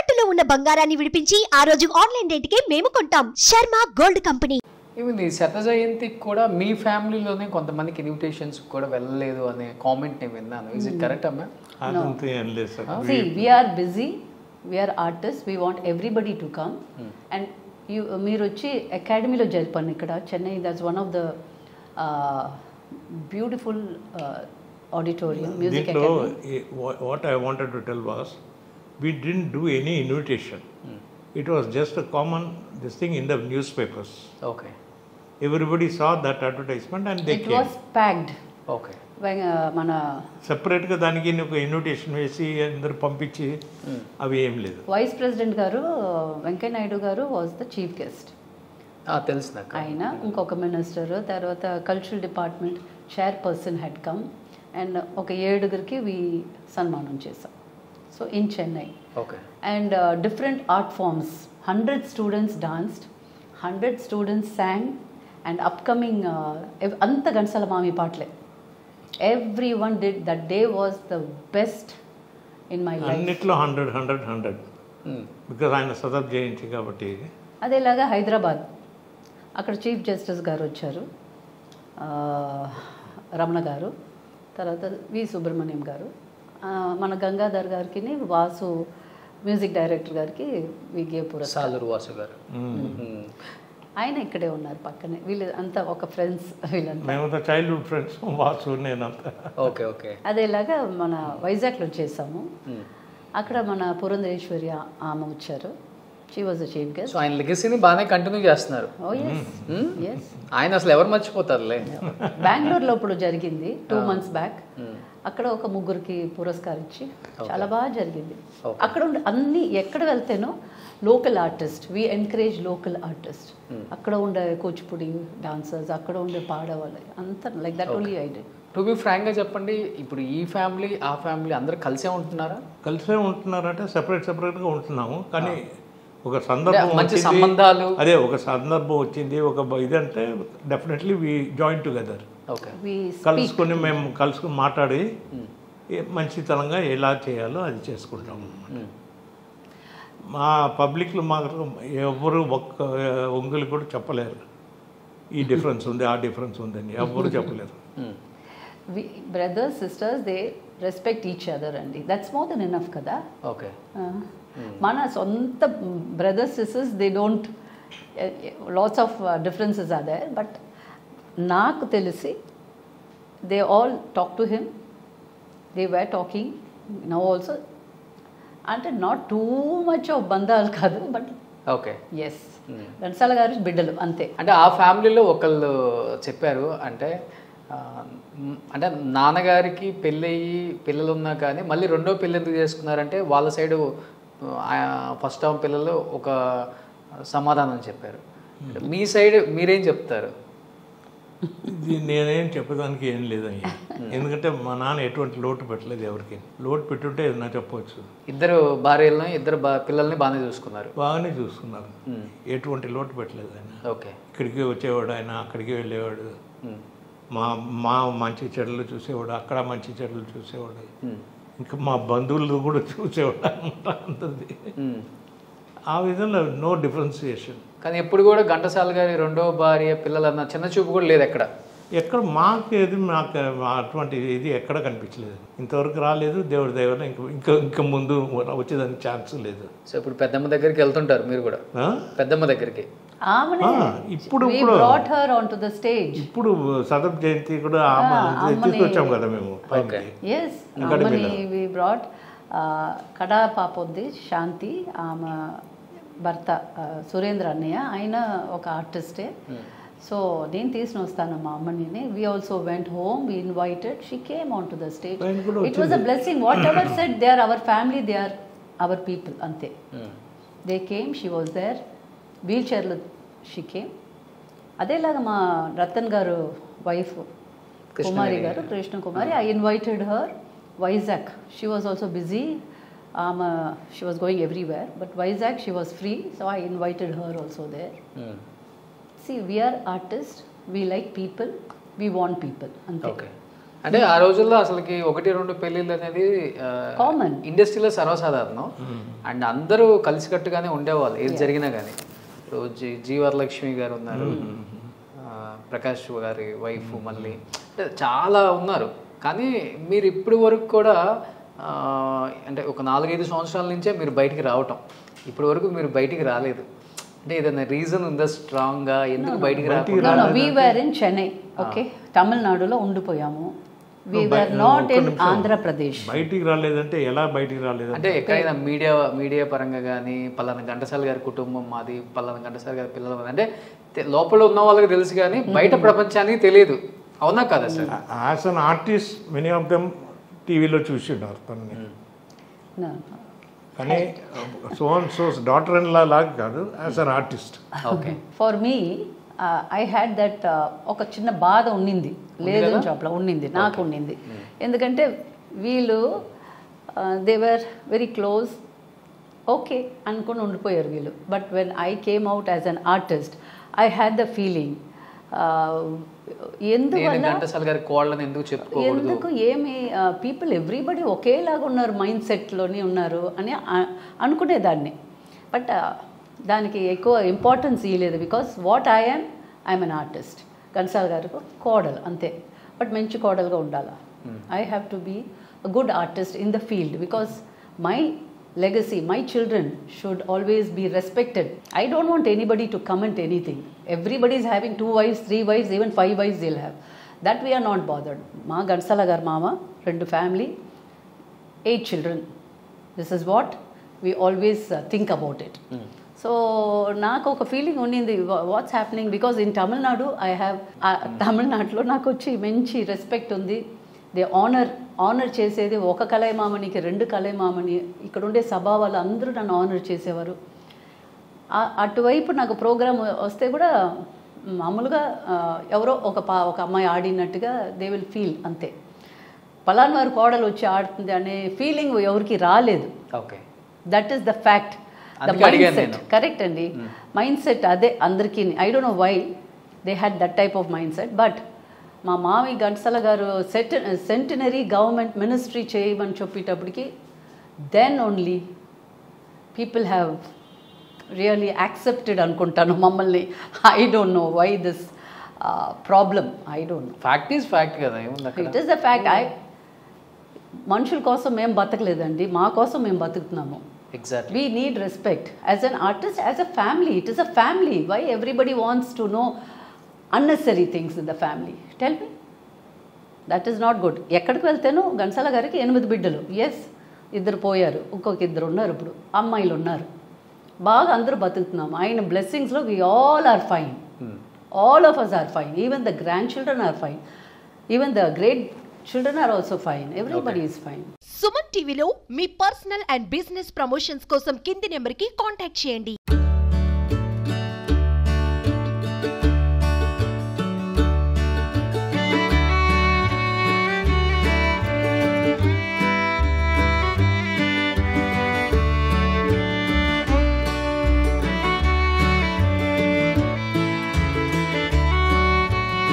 తాకట్టులో ఉన్న బంగారాన్ని విడిపించి ఆ రోజు ఆన్లైన్ రేటుకే మేము కొంటాం. Sharma gold company. ఈవెన్ ఈ శత జయంతికి కూడా మీ ఫ్యామిలీలోనే కొంతమందికి ఇన్విటేషన్స్ కూడా వెళ్ళలేదు అనే కామెంట్ నేను విన్నాను. ఇస్ ఇట్ కరెక్ట్ అమ్మా? See, we are busy, we are artists, we want everybody to come. And మీరు వచ్చి అకాడమీలో జరిపాను ఇక్కడ Chennai. That's one of the beautiful auditorium, music academy. What I wanted to tell was, we didn't do any invitation. It was just a common this thing in the newspapers. Okay. Everybody saw that advertisement and they came. It was packed. Okay. మన సెపరేట్గా దానికి ఒక invitation వేసి అందరు పంపించి అవి ఏం లేదు. వైస్ ప్రెసిడెంట్ గారు వెంకయ్య నాయుడు గారు వాజ్ ద చీఫ్ గెస్ట్. తెలుసు నాకు. ఆయన ఇంకొక మినిస్టర్, తర్వాత cultural department chairperson head cum and ఒక 7 వి సన్మానం చేశాం. So in Chennai. Okay. And different art forms, 100 students danced, 100 students sang, and upcoming అంత గంటసాల మామి పాటలే. Everyone did. That day was the best in my life. అన్నిట్లో 100 బికాజ్ ఆయన శతాబ్ద జయంతి కాబట్టి. అదేలాగా హైదరాబాద్, అక్కడ చీఫ్ జస్టిస్ గారు వచ్చారు, రమణ గారు, తర్వాత వి సుబ్రహ్మణ్యం గారు, మన గంగాధర్ గారికి, వాసు మ్యూజిక్ డైరెక్టర్ గారికి వి గే పురస్కార్. వాసు గారు ఆయన ఇక్కడే ఉన్నారు పక్కనే. వీళ్ళు అంతా ఒక ఫ్రెండ్స్, వీళ్ళంతా చైల్డ్హుడ్ ఫ్రెండ్స్. వాసు నేనంతా. Okay okay. అదేలాగా మన వైజాగ్లో చేసాము. అక్కడ మన పురంధరేశ్వరి ఆమె వచ్చారు. She was the chief guest. So ఆయన లెగసీని బాగానే కంటిన్యూ చేస్తున్నారు. ఆయన అసలు ఎవరు మర్చిపోతారులే. బెంగళూరులో ఇప్పుడు జరిగింది 2 months బ్యాక్. అక్కడ ఒక 3 పురస్కారం ఇచ్చి చాలా బాగా జరిగింది. అక్కడ ఉండే అన్ని ఎక్కడ వెళ్తేనో local artist, we encourage local artist. అక్కడ ఉండే కూచిపూడి డాన్సర్స్, అక్కడ ఉండే పాడేవాళ్ళు అంతా like that only I did. To be ఫ్రాంక్గా చెప్పండి, ఇప్పుడు ఈ ఫ్యామిలీ ఆ ఫ్యామిలీ అందరూ కలిసే ఉంటున్నారా? కలిసే ఉంటున్నారంటే సెపరేట్గా ఉంటున్నాము. కానీ ఒక సందర్భం మంచి సంబంధాలు, అదే ఒక సందర్భం వచ్చింది, ఒక ఇదంటే డెఫినెట్లీ వి జాయిన్ టుగెదర్. కలుసుకొని మేము కలుసుకొని మాట్లాడి మంచితనంగా ఎలా చేయాలో అది చేసుకుంటాము. మా పబ్లిక్లో మాత్రం ఎవరు ఒక్క ఒంగులు కూడా చెప్పలేరు ఈ డిఫరెన్స్ ఉంది ఆ డిఫరెన్స్ ఉందని, ఎవరు చెప్పలేరు. Brothers sisters they respect each other అండి. దట్స్ మోర్ దెన్ ఎనఫ్ కదా. ఓకే. మన సొంత brothers sisters they don't, lots of differences are there, but నాకు తెలిసి they all talk to him, they were talking now also. అంటే not too much of బంధాలు కాదు, but okay. Yes, Ghantasala గారి బిడ్డలు అంతే. అంటే ఆ ఫ్యామిలీలో ఒకళ్ళు చెప్పారు, అంటే నాన్నగారికి పెళ్ళయి పిల్లలు ఉన్నా కానీ మళ్ళీ రెండో పెళ్ళి ఎందుకు చేసుకున్నారంటే వాళ్ళ సైడు ఫస్ట్ టైం పిల్లలు ఒక సమాధానం చెప్పారు. మీ సైడ్ మీరేం చెప్తారు? నేనేం చెప్పడానికి ఏం లేదయ్యా, ఎందుకంటే మా నాన్న ఎటువంటి లోటు పెట్టలేదు ఎవరికి. లోటు పెట్టుంటే ఏదన్నా చెప్పవచ్చు. ఇద్దరు భార్యలను ఇద్దరు పిల్లల్ని బాగానే చూసుకున్నారు. బాగానే చూసుకున్నారు, ఎటువంటి లోటు పెట్టలేదు ఆయన. ఓకే. ఇక్కడికి వచ్చేవాడు ఆయన, అక్కడికి వెళ్ళేవాడు, మా మంచి చెడులు చూసేవాడు, అక్కడ మంచి చెడులు చూసేవాడు, ఇంకా మా బంధువులు కూడా చూసేవాడు అనమాట. అంతది ఆ విధంగా నో డిఫరెన్సియేషన్. కానీ ఎప్పుడు కూడా ఘంటసాల గారి రెండో భార్య పిల్లలన్న చిన్న చూపు కూడా లేదు ఎక్కడ. మాకు అటువంటి ఇది ఎక్కడ కనిపించలేదు, ఇంతవరకు రాలేదు. దేవుడి దయవల్ల ఇంకా ముందు వచ్చేదానికి ఛాన్స్ లేదు. సో ఇప్పుడు పెద్దమ్మ దగ్గరికి వెళ్తుంటారు మీరు కూడా? పెద్దమ్మ దగ్గరికి ఇప్పుడు ఇప్పుడు శతాబ్ద జయంతి కూడా తీసుకొచ్చాం కదా మేము. కడా పాప ఉంది శాంతి, ఆమె భర్త సురేంద్ర అన్నయ్య, ఆయన ఒక ఆర్టిస్టే. సో నేను తీసుకుని వస్తాను మా అమ్మని. We also went home, we invited, she came on to the stage. It was a blessing. Whatever said, they are our family, they are our people, అంతే. They came, she was there, wheel చైర్లో she came. అదేలాగా మా రతన్ గారు wife Kumari గారు, Krishna Kumari, I invited her Vizag. She was also busy. She was going everywhere, but Vizag she was free, so I invited her also there. See, we are artists, we like people, we want people. Ante. Okay. అంటే ఆ రోజుల్లో అసలుకి 1-2 పెళ్ళిళ్ళు అనేది common, ఇండస్ట్రీలో సర్వసాధారణం. And అందరూ కలిసికట్టుగానే ఉండేవాళ్ళు ఏది జరిగినా కానీ. జీవరలక్ష్మి గారు ఉన్నారు, ప్రకాష్ గారి వైఫ్, మళ్ళీ అంటే చాలా ఉన్నారు. కానీ మీరు ఇప్పటి వరకు కూడా అంటే ఒక 4-5 సంవత్సరాల నుంచే మీరు బయటికి రావటం, ఇప్పటి వరకు మీరు బయటికి రాలేదు. అంటే ఏదైనా రీజన్ ఉందా స్ట్రాంగ్గా ఎందుకు బయటికి రాకుండా? వి వర్ ఇన్ చెన్నై, ఓకే, తమిళనాడులో ఉండిపోయాము. వి వర్ నాట్ ఇన్ ఆంధ్రప్రదేశ్. బయటికి రాలేదంటే ఎలా బయటికి రాలేదు అంటే ఎక్కడైనా మీడియా పరంగా కానీ పలానా ఘంటసాల గారి కుటుంబం మాది, పలానా ఘంటసాల గారి పిల్లలు అంటే లోపల ఉన్న వాళ్ళకి తెలుసు కానీ బయట ప్రపంచానికి తెలియదు, అవునా కదా sir? As an artist many of them టీవీలో చూసి ఉన్నారు తనని, కానీ సోస్ డాటర్ ఇన్ లా లాగా కాదు, as an artist. Okay, for me I had that ఒక చిన్న బాధ ఉండింది, లేదు చెప్పలా ఉండింది, నాకు ఉండింది. ఎందుకంటే వీళ్ళు they were very close, okay అనుకుని ఉండిపోయారు వీళ్ళు. But when I came out as an artist I had the feeling ఎందుకు ఏమి పీపుల్ ఎవ్రీబడి ఒకేలాగా ఉన్నారు, మైండ్ సెట్లోనే ఉన్నారు అని అనుకునేదాన్ని. బట్ దానికి ఎక్కువ ఇంపార్టెన్స్ ఇవ్వలేదు. Because what I'm an artist, Ghantasala గారికి కోడలు అంతే. బట్ మంచి కోడలుగా ఉండాలా. I have to be a good artist in the field because my legacy, my children should always be respected. I don't want anybody to comment anything. Everybody is having 2 wives, 3 wives, even 5 wives they'll have. That we are not bothered. Ma Ghantasala gar mama, 2 family, 8 children. This is what we always think about it. So నాకు ఒక feeling ఉండింది what's happening because in Tamil Nadu I have తమిళనాడులో నాకు వచ్చి మంచి respect ఉంది. They honour చేసేది ఒక కలైమామనికి 2 కలైమామని, ఇక్కడ ఉండే సభా వాళ్ళు అందరూ నన్ను ఆనర్ చేసేవారు. అటువైపు నాకు ప్రోగ్రామ్ వస్తే కూడా మామూలుగా ఎవరో ఒక అమ్మాయి ఆడినట్టుగా దే విల్ ఫీల్ అంతే. పలానా వారు కోడలు వచ్చి ఆడుతుంది అనే ఫీలింగ్ ఎవరికి రాలేదు. Okay, that is the fact, the mind set. Correct అండి, మైండ్ సెట్ అదే అందరికీ. I don't know why they had that type of mind set. But మా మావి ఘంటసాల గారు సెంటినరీ గవర్నమెంట్ మినిస్ట్రీ చేయమని చెప్పేటప్పటికి then only people have really accepted అనుకుంటాను మమ్మల్ని. I don't know why this problem, I don't know. Fact is fact కదా, it is the fact. మనుషుల కోసం మేము బతకలేదండి, మా కోసం మేము బతుకుతున్నాము. Exactly. We need respect. As an artist, as a family, it is a family. Why everybody wants to know unnecessary things in the family? Tell me. That is not good. ఎక్కడికి వెళ్తేనో ఘంటసాల గారికి 8 బిడ్డలు. Yes, 2 పోయారు, ఇంకొక 2 ఉన్నారు, ఇప్పుడు అమ్మాయిలు ఉన్నారు. బాగా అందరూ బతుకుతున్నాము. ఆయన బ్లెస్సింగ్స్లో we all are fine. All of us are fine. Even the grandchildren are fine. Even the great children are also fine. Everybody is fine. Suman టీవీలో మీ పర్సనల్ అండ్ బిజినెస్ ప్రమోషన్స్ కోసం కింది నెంబర్కి కాంటాక్ట్ చేయండి.